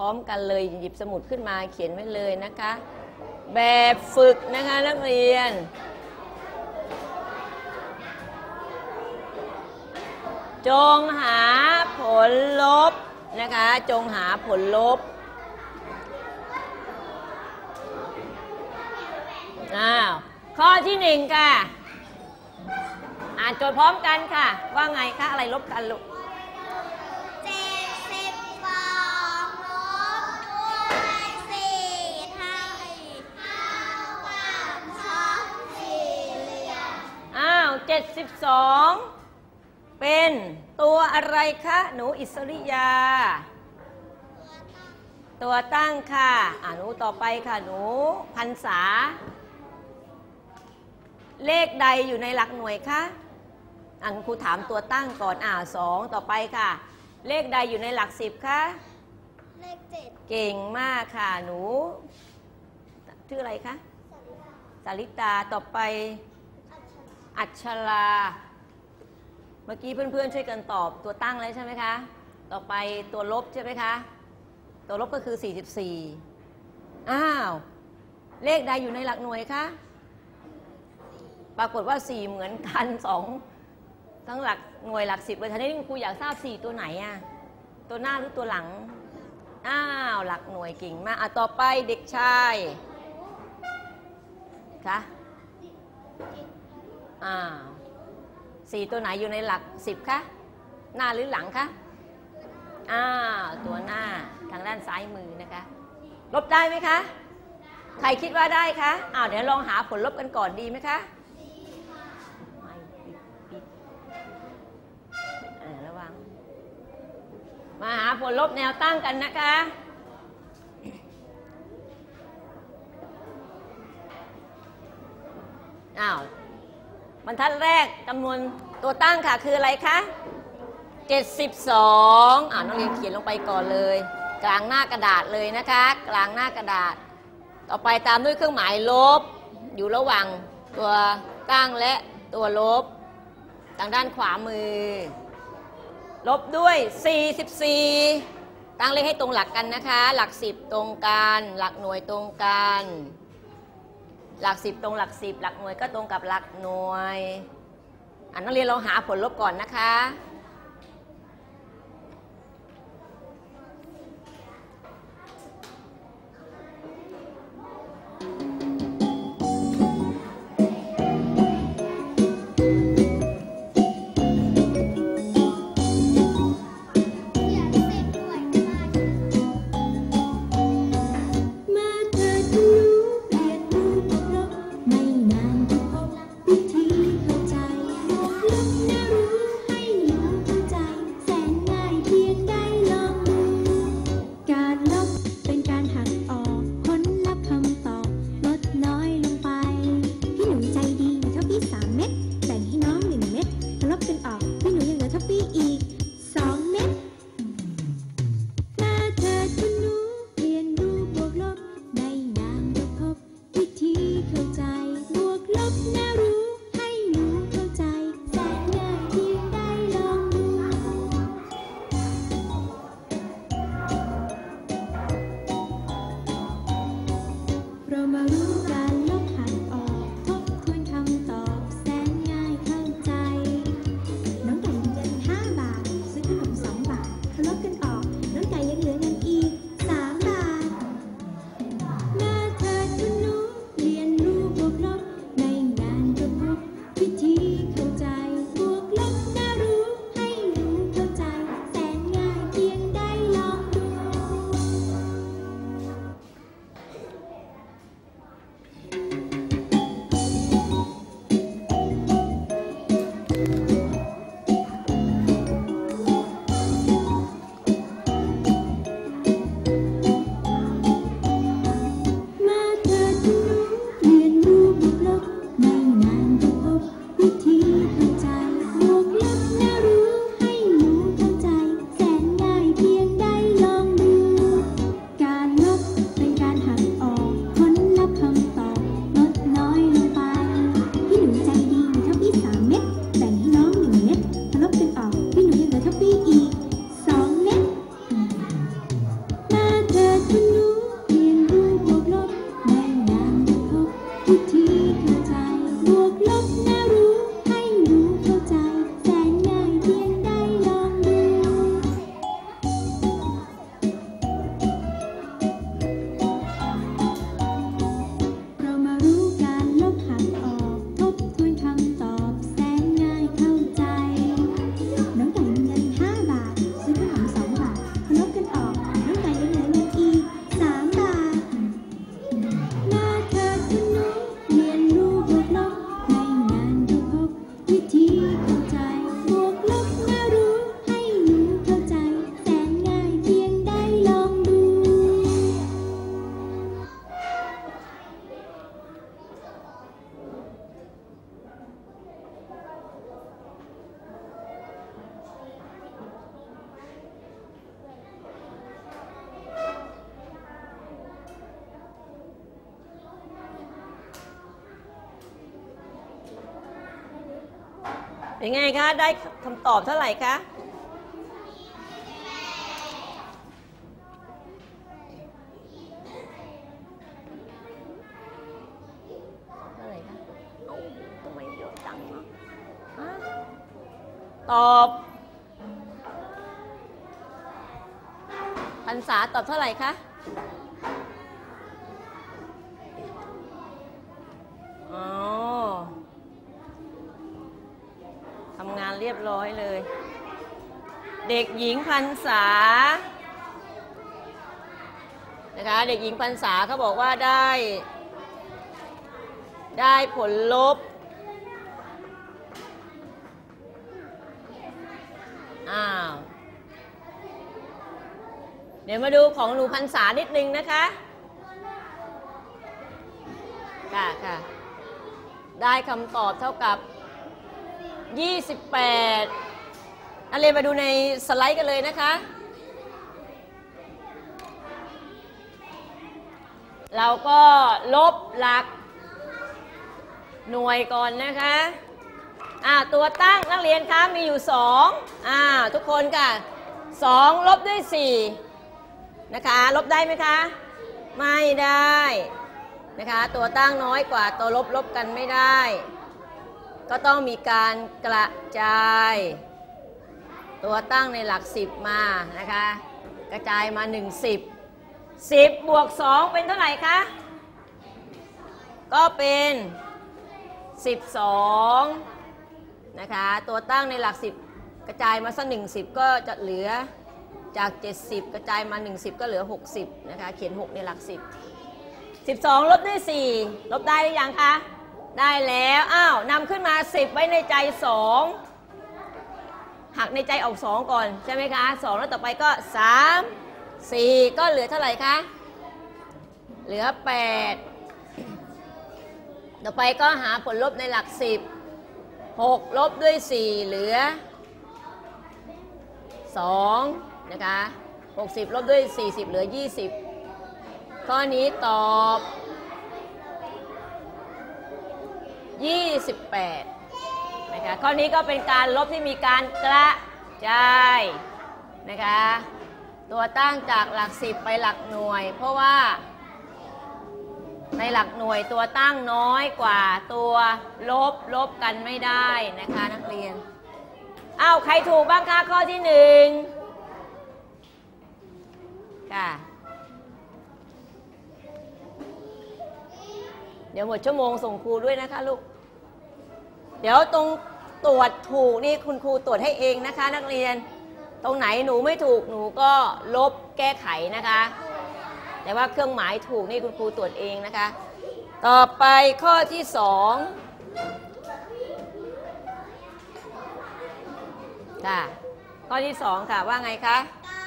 ร้อมกันเลยหยิบสมุดขึ้นมาเขียนไว้เลยนะคะแบบฝึกนะคะนักเรียนจงหาผลลบนะคะจงหาผลลบข้อที่1ค่ะอ่านโจทย์พร้อมกันค่ะว่าไงคะอะไรลบกันลูก72เป็นตัวอะไรคะหนูอิสริยาตัวตั้งค่ะหนูต่อไปค่ะหนูพรรษาเลขใดอยู่ในหลักหน่วยคะครูถามตัวตั้งก่อน2ต่อไปค่ะเลขใดอยู่ในหลัก10คะเลข7เก่งมากค่ะหนูชื่ออะไรคะสาริตาต่อไปอัชราเมื่อกี้เพื่อนๆช่วยกันตอบตัวตั้งแล้วใช่ไหมคะต่อไปตัวลบใช่ไหมคะตัวลบก็คือ44เลขใดอยู่ในหลักหน่วยคะปรากฏว่า4เหมือนกัน2ทั้งหลักหน่วยหลัก10เลยทีนี้ครูอยากทราบ4ตัวไหนตัวหน้าหรือตัวหลังหลักหน่วยเก่งมากต่อไปเด็กชายคะ4ตัวไหนอยู่ในหลัก10คะหน้าหรือหลังคะตัวหน้าทางด้านซ้ายมือนะคะลบได้ไหมคะใครคิดว่าได้คะเดี๋ยวลองหาผลลบกันก่อนดีไหมคะระวังมาหาผลลบแนวตั้งกันนะคะบรรทัดแรกจำนวนตัวตั้งค่ะคืออะไรคะ72นักเรียนเขียนลงไปก่อนเลยกลางหน้ากระดาษเลยนะคะกลางหน้ากระดาษต่อไปตามด้วยเครื่องหมายลบอยู่ระหว่างตัวตั้งและตัวลบทางด้านขวามือลบด้วย44ตั้งเลขให้ตรงหลักกันนะคะหลัก10ตรงกันหลักหน่วยตรงกันหลัก10ตรงหลัก10หลักหน่วยก็ตรงกับหลักหน่วยนักเรียนลองหาผลลบก่อนนะคะ 5 บาทเป็นไงคะได้คำตอบเท่าไหร่คะทำไมเยอะจังตอบพรรษาตอบเท่าไหร่คะอ๋อทำงานเรียบร้อยเลยเด็กหญิงพรรษานะคะเด็กหญิงพรรษาเขาบอกว่าได้ผลลบเดี๋ยวมาดูของหนูพรรษานิดนึงนะคะค่ะได้คำตอบเท่ากับ28นักเรียนมาดูในสไลด์กันเลยนะคะเราก็ลบหลักหน่วยก่อนนะคะตัวตั้งนักเรียนคะมีอยู่2ทุกคนค่ะ2ลบด้วย4นะคะลบได้ไหมคะไม่ได้นะคะตัวตั้งน้อยกว่าตัวลบกันไม่ได้ก็ต้องมีการกระจายตัวตั้งในหลัก10มานะคะกระจายมา10บวก2เป็นเท่าไหร่คะก็เป็น12นะคะตัวตั้งในหลัก10กระจายมาสัก10ก็จะเหลือจาก70กระจายมา10ก็เหลือ60นะคะเขียน6ในหลัก10 12ลบด้วย4ลบได้หรือยังคะได้แล้วนำขึ้นมา10ไว้ในใจ2หักในใจออก2ก่อนใช่ไหมคะ2แล้วต่อไปก็3 4ก็เหลือเท่าไหร่คะเหลือ8ต่อไปก็หาผลลบในหลัก10 6ลบด้วย4เหลือ2นะคะ60ลบด้วย40เหลือ20ข้อนี้ตอบ28นะคะข้อนี้ก็เป็นการลบที่มีการกระจายนะคะตัวตั้งจากหลัก10ไปหลักหน่วยเพราะว่าในหลักหน่วยตัวตั้งน้อยกว่าตัวลบกันไม่ได้นะคะนักเรียนใครถูกบ้างคะข้อที่1ค่ะเดี๋ยวหมดชั่วโมงส่งครูด้วยนะคะลูกเดี๋ยวตรงตรวจถูกนี่คุณครูตรวจให้เองนะคะนักเรียนตรงไหนหนูไม่ถูกหนูก็ลบแก้ไขนะคะแต่ว่าเครื่องหมายถูกนี่คุณครูตรวจเองนะคะต่อไปข้อที่2ค่ะข้อที่2ค่ะว่าไงคะ 9